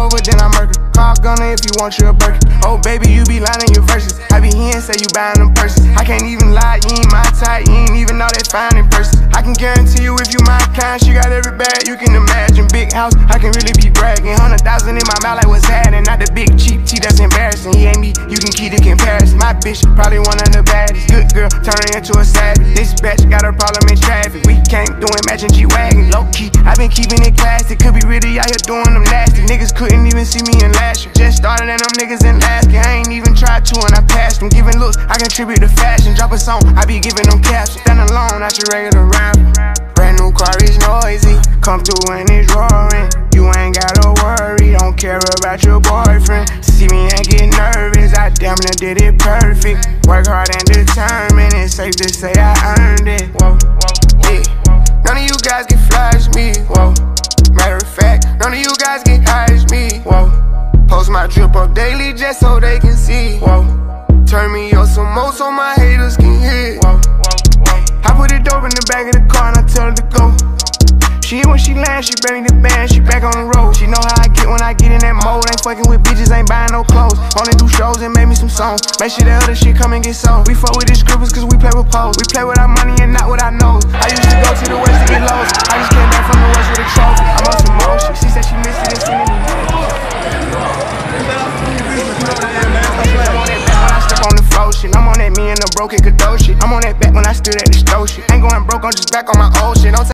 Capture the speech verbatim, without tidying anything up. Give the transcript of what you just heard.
over, then I murder. Call gunner if you want you a Birkin. Oh baby, you be lying in your verses. I be hearing say you buying them purses. I can't even lie, you ain't my type, you ain't even know that fine in person. I can guarantee you if you my kind, she got every bag you can imagine. Big house, I can really be bragging. Hundred thousand in my mouth like what's happening. Not the big cheap tea that's embarrassing. He ain't me, you can keep the comparison. My bitch probably one of the baddest. Good girl, turning into a savage. This bitch got a problem in traffic. We can't do it matching G-Wagon. Low key, I been keeping it classy. Could be really out here doing them nasty. Niggas couldn't even see me in last year. Just started and them niggas in last year. I ain't even tried to and I passed them. Giving looks, I contribute to fashion. Drop a song, I be giving them captions. Stand alone, not your regular rapper. Brand new car is noisy. Come through and it's roaring. You ain't gotta worry, don't care about your boyfriend. See me and get nervous, I damn near did it perfect. Work hard and determined, it's safe to say I earned it. Whoa, yeah. None of you guys can flash me, whoa. Matter of fact, none of you guys can hide me, whoa. Post my drip up daily just so they can see, whoa. Turn me up some more so my haters can hear, whoa. I put it dope in the back of the car and I tell her to go. She when she lands, she bring the band, she back on the road. She know how I get when I get in that mode. Ain't fucking with bitches, ain't buying no clothes. Only do shows and make me some songs. Make sure that other shit come and get sold. We fuck with these scribbles cause we play with poles. We play with our money and not with our nose. I used to go to the west to get lost. I just came back from the west with a trophy. I'm on some motion. She said she missed it and seen it. I'm on that flow shit. I'm on that me and the broken Kadoshi. I'm on that back when I stood at the stove shit. Ain't going broke, I'm just back on my old shit. Don't